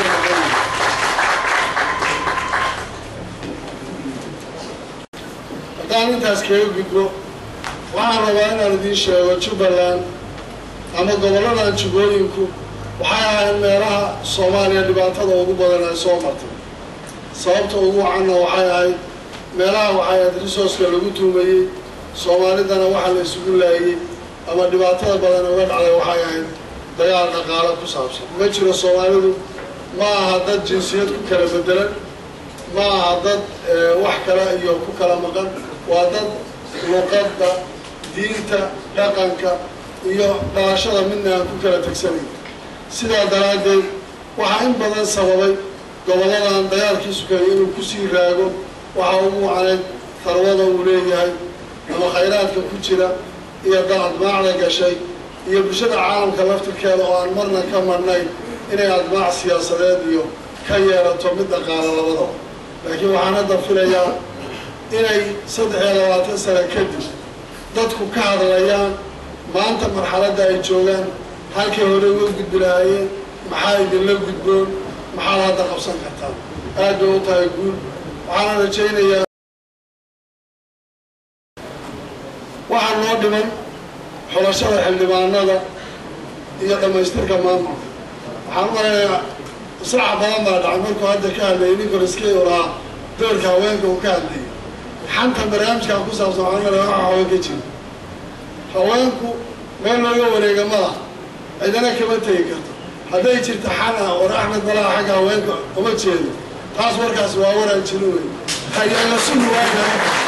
[SPEAKER 9] أتاني تاسكيو بيكو وأنا رواينا الذي شاء وشبلان أما قبلنا شبوينكو وحيا الميراها الصومالية اللي بعتها وقبلنا صومرتي صوبت وقوع عنا وحيا ميراها وحيا دريسوس كاللغوتو مي صومالي دانا وحا ليسوكو لاي أما اللي بعتها بدنا وقت على وحيا ديار نقالة كسابسة ما جرى الصومالي ما هذا جنسيات كلا بدلا ما هذا وحكلا إياه كلا مقام وهذا لقطة دينتا لقنك إياه ناشرة منا كلا تكسرين سيدا درادي وحين بدن سببي قبلنا عن ديار كيسوكاين وكسير راغو وحاومو على ثروة وليه أما خيرات كوتشرا إياه ضعت ما عليك شيء iyo bulshada caalamka laftirkeeda oo aan marna ka marnay inay adbaac siyaasadeed iyo ka yeelato mid dhaqaale labadaba laakiin waxaan hadda filayaa inay saddex iyo labaatan sano kadib dadku ka hadlayaan maanta marxaladda ay joogaan halkii hore uga gudbi lahaayeen maxaa idinla gudboon maxaad hadda qabsan kartaan aad bay u tahay guul waxaana rajaynayaa waxaa noo dhiman xulashada xildhibaanada iyo dhammaystirka maamulka waxaan u maleynayaa israaca badan baa dhacay markuu hadda ka hadlayay nicholas kay oo lahaa doorka haweenka uu ka hadlayay xanta barnaamijkan ku saabsan waxaan malaya waxa haween ka jiro haweenku meel looga wareega ma laha cidana kama tegi karto hadday jirto xan ah war axmed malaha xagga haweenka uma jeedo taas warkaas waa waraan jirin wey hayaala sunu waaga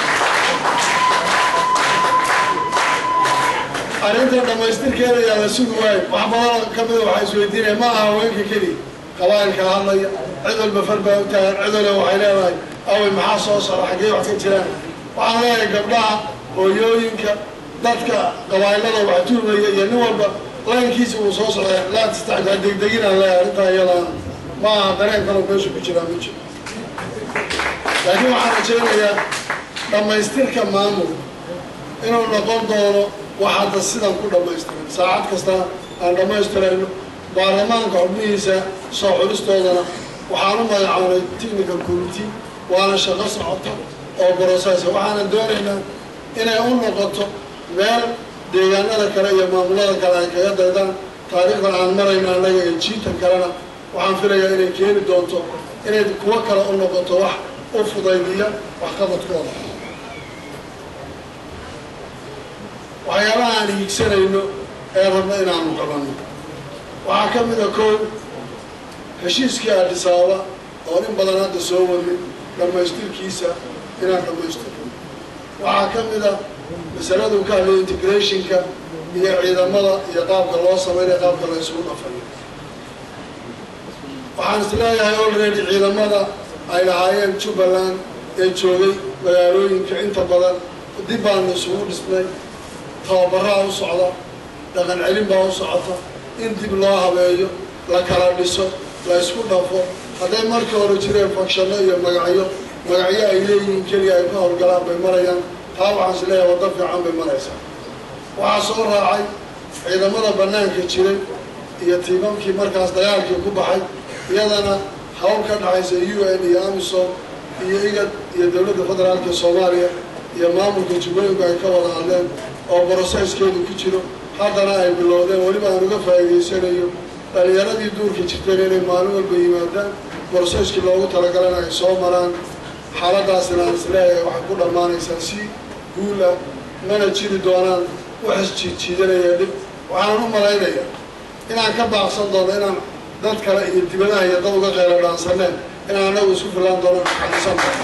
[SPEAKER 9] arrinta dhammaystirkeeda yaa la sugi waayo wax badanoo ka mida waxaa isweydiinaya ma aha haweenka keliya qabaa'ilka hadlaya cid walba far baa u taagan cid wale waxay leedahay awey maxaa soo socda xaggee wax ka jiraan waxaan leeyahay gabdhaha hooyooyinka dadka qabaa'ilada wax tuurmaya iyo nin walba laynkiisa uu soo socday laa tastacjil degdeginaan leeyahay arrintaa iyadaan ma aha dareen kaloo meesha ku jiraa ma jiro laakiin waxaan rajaynayaa dhammaystirka maamulka inuu noqon doono wax hadda sidan ku dhammaystiran saacad kasta aan dhammaystirayno baarlamaanka xubnihiisa soo xulistoodana waxaan u magacaabnay technical committee waana shaqo socoto oo borosaysa waxaana doonaynaa inay u noqoto meel deegaanada kale iyo maamulada kale ay kaga daydaan taariikhdan aan marayno annaga iyo jiitan kalena waxaan filayaa inay keeni doonto inay kuwo kale u noqoto wax u fudaydiya waxqabadkooda waxyaabaha aan hiigsanayno ee rabno inaanu qabanno waxaa ka mid a kow heshiiskii Addis Ababa oo in badan hadda soo wadnay dhammaystirkiisa inaan dhammaystirno waxaa ka mid a masaladu ka hadlay integrationka iyo ciidamada iyo qaabka loo samaynayo qaabka la isugu dhafayo waxaan is leeyahay already ciidamada ay lahaayeen Jubbaland ee joogay magaalooyinka inta badan dib baanu isugu dhisnay tababaraa u socda dhaqan celin baa u socota in dib loo habeeyo la kala dhiso la isku dhafo hadday markii hore jireen fakshanno iyo magacyo magacyo ay leeyihiin keliya ay ka howlgalaan bay marayaan taa waxaan is leeyahay waddo fiican bay maraysaa waxaa soo raacay ciidamada bannaanka jiray iyo tiimamkii markaas dagaalkii ku baxay iyadana hawl ka dhexaysa U N iyo AMISOM iyo igad iyo dowladda federaalka Soomaaliya iyo maamulka Jubbooyinka ay ka wada hadleen oo boroseskeedu ku jiro haddana ay bilowdeen weliba aan uga faa'iidaysanayo dhalinyaradii duurka jirteen inay maalin walba yimaadaan boroseskii loogu talagalana ay soo maraan xaaladaasina aan is leeyahay waxay ku dhammaanaysaa si guul ah mana jiri doonaan wax isjiidjiidanaya dhib waxaan u malaynayaa inaan ka baaqsan doono inaan dad kale iyo dibadaha iyo dad uga qeylo dhaansaneen inaan anagu isku filaan doono xadisan doono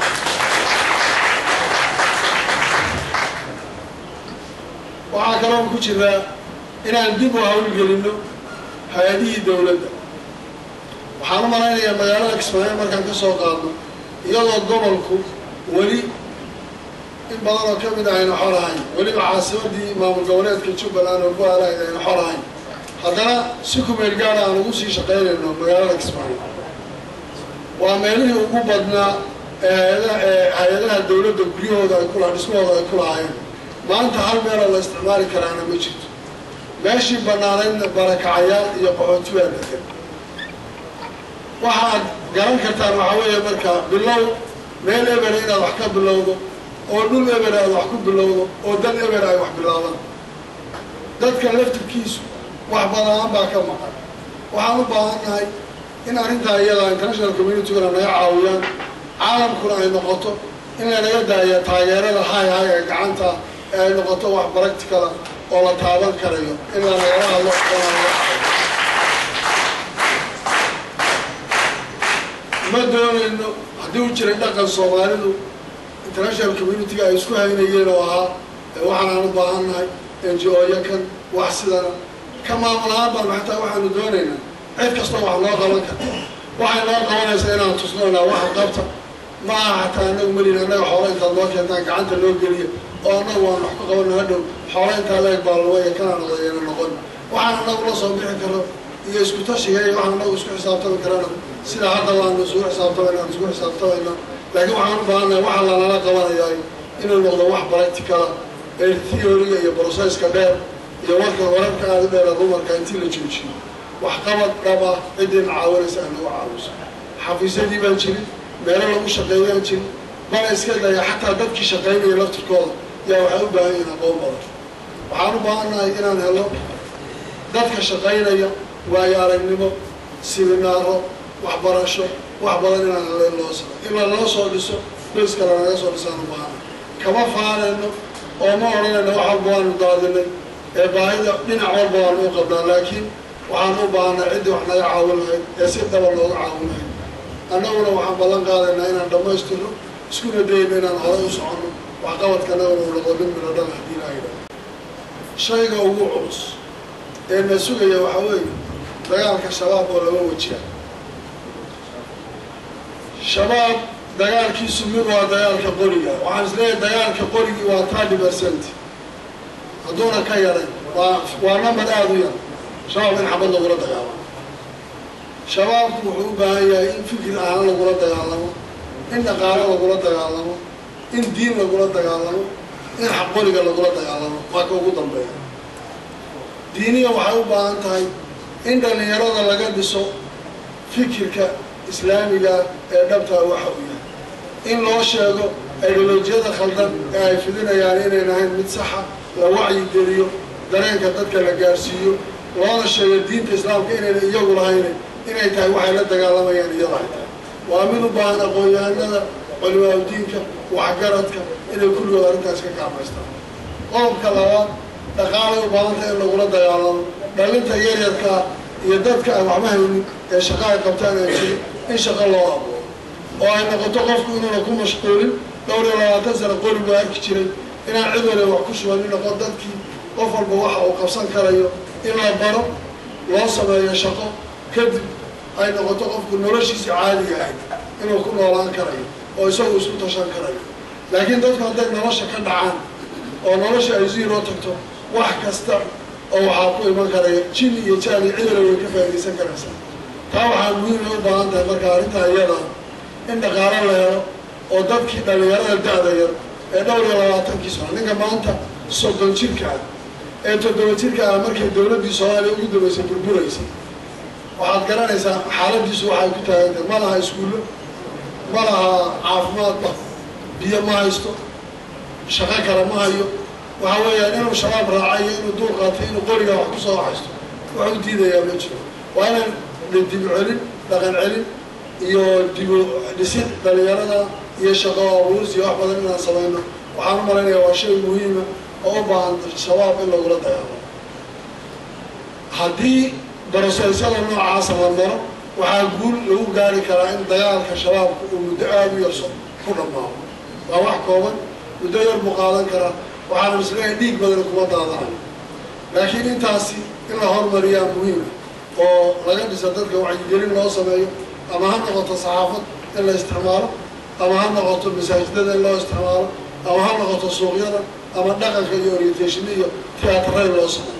[SPEAKER 9] waxaa kaloo ku jiraa inaan dib u hawlgelinno hay-adihii dowladda waxaan u malaynayaa magaalada Kismaayo markaan ka soo qaadno iyadoo gobolku weli in badan oo ka mid ah ayna xor ahayn weliba caasimadii maamul goboleedka Jubbaland oo ku aalayd ayna xor ahayn haddana si ku meel gaar aan ugu sii shaqaynayno magaalada Kismaayo waa meelihii ugu badnaa ee hay-adaha dowladda guryahooda ay kula dhismahooda ay ku lahaayeen maanta hal meeloo la isticmaali karaana ma jirto meeshii bannaanaydna barakacayaal iyo qaxooti baa degan waxa aad garan kartaan waxaa weeye markaa bilow meel eber inaad wax ka bilowdo oo dhul eber aad wax ku bilowdo oo dad eber ay wax bilaabaan dadka laftirkiisu wax badaan baa ka maqan waxaan u baahannahay in arrintaa iyada international communitygana naga caawiyaan caalamkuna ay noqoto in lanaga daaya taageerada hay hay ee gacanta ee ay noqoto wax practicala oo la taaban karayo in lanagala hadlo ma doonayno haddii u jiray dhaqan Soomaalidu international communityga ay isku haynayeen oo ahaa waxaan aan u baahannahay N G O yakan wax sidana ka maamul ahaan baan xataa waxaanu doonaynaa cid kasta wax loo qaban karta waxay noo qabanaysaa inaan tusno ilaa waxa qabta ma aha xataa anagu melin annaga xoola intaad noo keentaan gacanta loo geliyo oo annagu waan wax ku qabanno hadhow xoola intaa leeg baa lawaya kanaan odayana noqon waxaan annagu la soo bixi karo iyo isku tashiga iyo waxaan annagu isku xisaabtami karana sida hadda waanu isugu xisaabtamayna isugu xisaabtamayna laakiin waxaan u baahannahay waxa lanala qabanayaa inuu noqdo wax practicala ee theoryga iyo processka dheer iyo warka wararka aad u dheeraad dumarka intii la joojiyo waxqabad dhab ah ciddii caawinaysa aan lagu caawiso xafiisyadii baan jirin meelo lagu shaqeeyaan jirin bana iska daya xataa dadkii shaqaynaya laftirkooda yaa waxay u baahan yihiin aqoon badan waxaan u baahannahay inaan helo dadka shaqaynaya waayo aragnimo siminaaro waxbarasho wax badan inaan helo in loo saro in loo soo dhiso bes kale naga soo dhisaan u baahana kama faanayno oo ma odhanayno wax walba waanu daadinay ee baahida dhinac walba waanu u qabnaa laakiin waxaan u baahanay ciddii wax naga caawin lahayd ee si dhaba looga caawin lahayd annaguna waxaan ballan qaadaynaa inaan dhammaystirno iskuna dayno inaan horay u soconno waxqabadkanaguna uu noqdo mid midho dhan haddii la yidhaahdo shayga ugu culus ee na sugaya waxaa weeye dagaalka shabaab oo laba wajiha shabaab dagaalkiisu mid waa dagaalka qoriga waxaan isleeyahay dagaalka qorigii waa thirty percent hadduuna ka yaran waa waa number aada u yar shabaab in xabad lagula dagaalamo shabaabku wuxuu u baahan yahay in fikir ahaan lagula dagaalamo in dhaqaalo lagula dagaalamo in diin lagula dagaalamo in xaqoriga lagula dagaalamo waa ka ugu dambeeya diiniya waxay u baahan tahay in dhallinyarada laga dhiso fikirka islaamiga ee dhabtaa waxa uu yahay in loo sheego ideolojiyada khaldan ee ay fidinayaan inayn ahayn mid saxa la wacyi geliyo dareenka dadka la gaarsiiyo loona sheego diinta islaamka inayna iyagu lahayn inay tahay waxay la dagaalamayaan iyada ay tahay waa mid u baahan aqoon-yahanada culimaaudiinka waxgaradka inay kulligood arrintaas ka kacmaystaan qodobka labaad dhaqaalay u baahantay in lagula dagaalamo dhalinta yaryarkaa iyo dadka aan waxba haynin ee shaqa ay qabtaan aan jirin in shaqo loo abuuro oo ay noqoto qofku inuuna ku mashquulin dhowr iyo labaatan sano qorigu arki jiray inaan cid waliba wax ku shubanin noqon dadkii qof walba waxa uu qabsan karayo in la baro loo sameeyo shaqo kadib ay noqoto qofku noloshiisa caadiga ahayd inuu ku noolaan karayo oo isagu isku tashan karayo laakiin dadku hadday nolosha ka dhacaan oo nolosha ay zero tagto wax kasta oo waxaa ku iman karaya jin iyo jaan iyo cidala way ka faa'iidaysan karaysaa taa waxaa muhiim ay u baahan tahay marka arrintaa iyada in dhaqaalo la helo oo dadkii dhallinyarada da-da yar ee dhowr iyo labaatankii sano ninka maanta soddon jirka ah ee toddoba jirka ah markay dowladdii soomaaliya ugu dambaysay burburaysay waxaad garanaysaa xaaladiisu waxay ku taagantahay ma laha iskuullo ma laha caafimaadba biyo ma haysto shaqo kale ma hayo waxa weeyaan inuu shabaab raacayo inuu duur qaatay inuu qoriga wax ku soo haysto waxu diidayaa ma jiro waa inaan dib celin dhaqan celin iyo dibu dhisid dhalinyarada iyo shaqo abuuris iyo wax badan inaan samayno waxaan u malaynayaa waa shay muhiima oo u baahan shabaab in lagula dagaalo haddii darasaysyada noocaasa la maro waxaa guul lagu gaari karaa in dagaalka shabaabka uu muddo aada u yarso ku dhammaado waa wax kooban muddo yar buu qaadan karaa waxaana isleeyahay dhiig badan kuma daadanayo laakiin intaasi in la hormariyaa muhiima oo laga dhisa dadka wacyigelin loo sameeyo ama ha noqoto saxaafad in la isticmaalo ama ha noqoto masaajidada in loo isticmaalo ama ha noqoto suuqyada ama dhaqanka iyo orientation iyo tiyaatarada loo sameeyo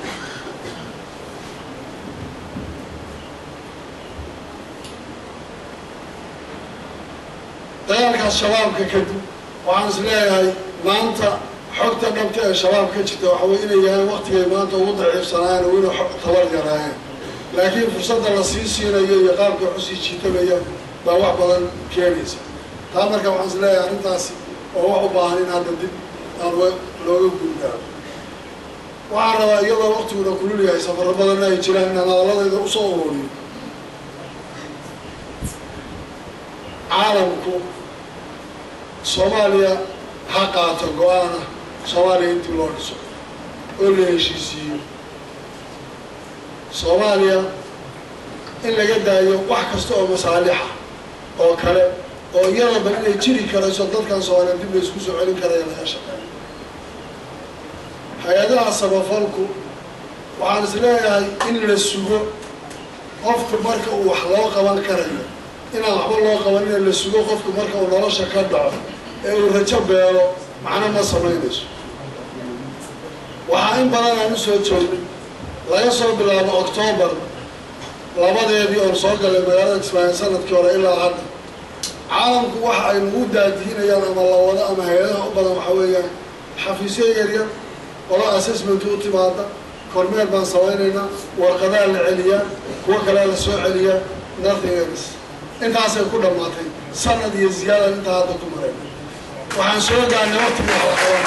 [SPEAKER 9] dagaalkaas shabaabka kadib waxaan is leeyahay maanta xogta dhabta ee shabaab ka jirta waxa wey inay yahaan waktigay maanta ugu daciifsanaayeen oo inay tabar yaraayeen laakiin fursadda la sii siinayo iyo qaabka wax usii jiitamaya baa wax badan keenaysa taa marka waxaan is leeyahay arrintaasi oo wax u baahan in hadda dib aan looga guulgaaro waxaan rabaa iyadoo waktiguna kulul yahay safarro badanna ay jiraan inaan hadaladayda usoo ururiyo caalamku soomaaliya ha qaato go-aana soomaaliya intii loo dhiso oo la heshiisiiyo soomaaliya in laga daayo wax kasta oo masaalixa oo kale oo iyadaba inay jiri karayso dadkan soomaaliya dib la isku soo celin karaya laga shaqeeyo hay-adaha samafalku waxaan is leeyahay in la sugo qofku marka uu wax loo qaban karayo inaan waxba loo qaban in la sugo qofku marka uu nolosha ka dhaco ee uu rajo beelo macno ma samaynayso waxaa in badan aan u soo joognay laga soo bilaabo octoobar labadeedii oon soo galay magaalada kismaayo sanadkii hore ilaa hadda caalamku waxa ay nagu daadiinayaan ama la wado ama hay-adaha u badan waxaa weeyaan xafiisyo yaryar qolo assessment u timaada kormeer baan samaynaynaa warqadaha la celiyaa kuwa kalea la soo celiyaa nothing else intaasay ku dhammaatay sanad iyo ziyaada intaa hadda ku maray waxaan soo gaarnay waqtigii waxqaban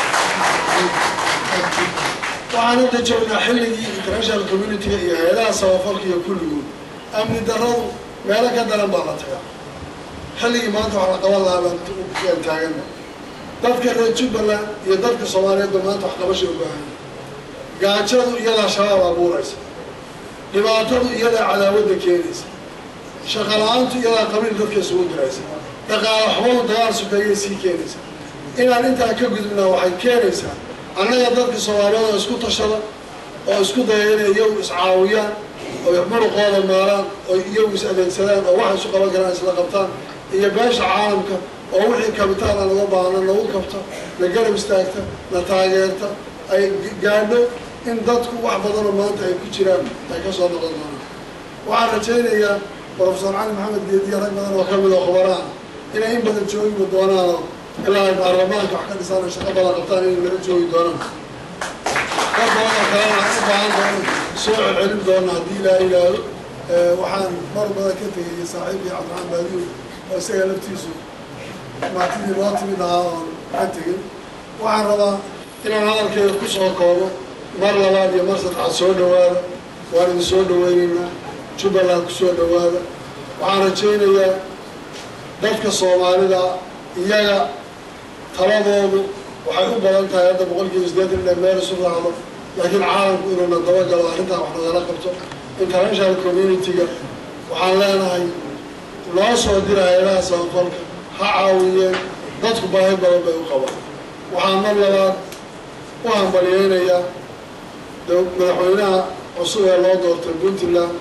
[SPEAKER 9] waxaan hadda joognaa xilligii international community-ga iyo hay-adaha samafalka iyo kulligood amni darradu meelo ka daran baa la tagaa xilligii maanta wax la qaban lahaa baan taagana dadka reer Jubbaland iyo dadka Soomaaliyeed maanta wax qabasho u baahan gaajadu iyadaa shabaab abuuraysa dhibaatadu iyadaa cadaawadda keenaysa shaqo la'aantu iyadaa qabiil dadka isugu diraysa dhaqaale xumadu dagaal sukeeyay sii keenaysa inaan intaa ka gudubnaa waxay keenaysaa annaga dadka Soomaaliyeed oo isku tashada oo isku daya inay iyagu iscaawiyaan oo muruqooda maalaan oo iyagu is adeegsadaan oo wax isu qaban karaan isla qabtaan iyo beesha caalamka oo wixii kabitaan aan uga baahna lagu kabto la garab istaagta la taageerta ay gaadho in dadku wax badan oo maanta ay ku jiraan ay ka soo noqon doonaan waxaan rajaynayaa professor cali maxamed geediye rag badan oo ka mid oo khubaraan inay in badan joogi doonaan ilaa ay baarlamaanka wax ka dhisaan shaqo badan qabtaan inay laga joogi doonaan dad badan oo kalena u baahan doona soo celcelin doona haddii ilaa ilaalo waxaan mar badan ka tegayay saaxiibkii cabdiraxmaan baadiyo oo isaga laftiisu maatidii loo timid ahaa oon ka tegin waxaan rabaa inaan hadalkeeda ku soo koobo mar labaad iyo mar saddexaad soo dhawaada waan idin soo dhawaynaynaa Jubbaland ku soo dhawaada waxaan rajaynayaa dadka Soomaalida iyaga taladoodu waxay u badan tahay hadda boqolkiiba siddeetan ilaa meel isu raacdo laakiin caalamku inuuna dabagalo arrintaa wax nagala qabto international community-ga waxaan leenahay loo soo dira hay-adaha samafalka ha caawiyeen dadku baahi badan bay u qabaan waxaan mar labaad u hambaliyeynayaa madaxweynaha cusub ee loo doortay Puntland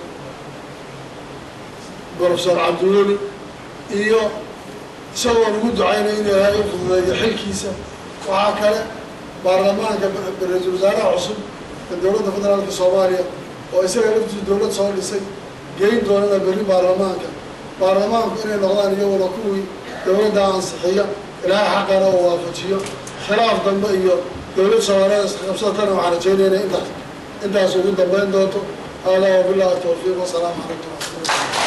[SPEAKER 9] professor cabdiweli iyo isagoo ugu ducaynaya in ilaahay u fududeeyo xilkiisa waxaa kale baarlamaanka ra-iisul wasaaraha cusub ee dowladda federaalka Soomaaliya oo isaga laftiisa dowlad soo dhisay geyn doonana berri baarlamaanka baarlamaanku inay noqdaan iyaguna kuwii dowladda ansixiya ilaahay xaqana oo waafajiyo khilaaf dambe iyo dowlad Soomaaliyeed iska qabsatana waxaan rajaynaynaa intaas intaas ugu dambeyn doonto hada wabillahi tawfiiq wasalaamu calaykum.